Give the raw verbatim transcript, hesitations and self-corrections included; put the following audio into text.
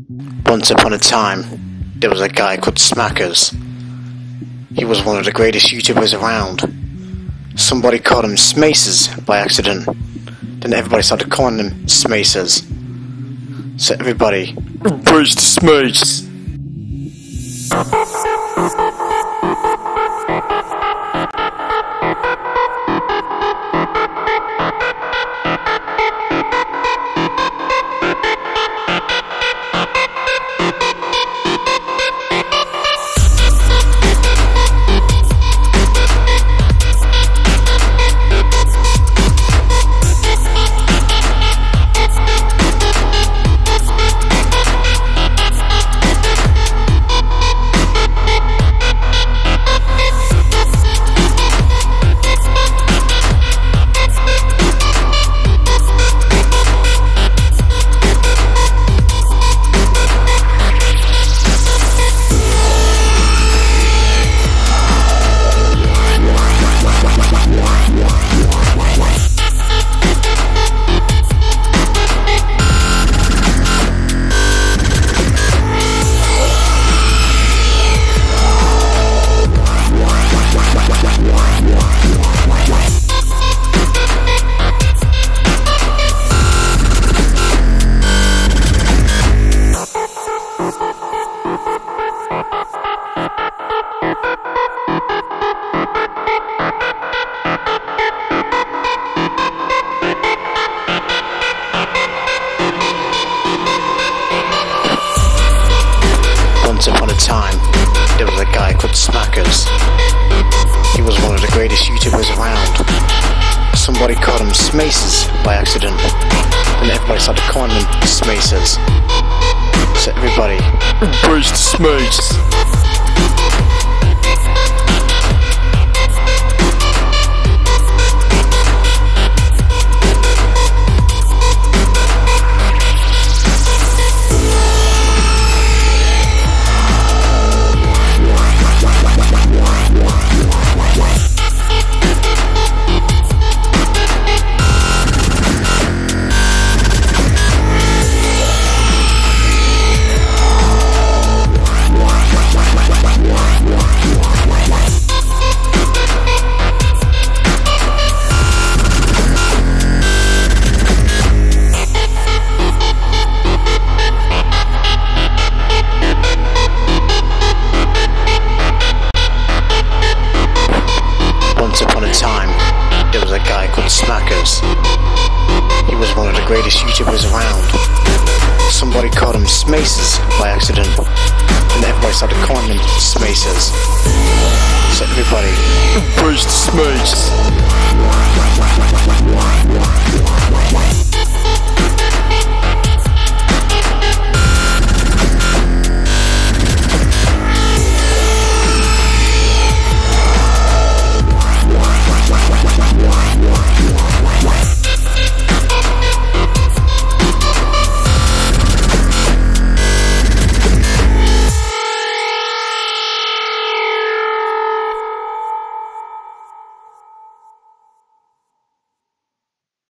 Once upon a time, there was a guy called Smackers. He was one of the greatest YouTubers around. Somebody called him Smacers by accident. Then everybody started calling him Smacers. So everybody embrace the Smace. Once upon a time, there was a guy called Smackers. He was one of the greatest YouTubers around. Somebody called him Smacers by accident. Then everybody started calling him Smacers. So everybody embrace the Smace. Once upon a time, there was a guy called Smackers. He was one of the greatest YouTubers around. Somebody called him Smacers by accident. And everybody started calling him Smacers. So everybody embrace the Smace.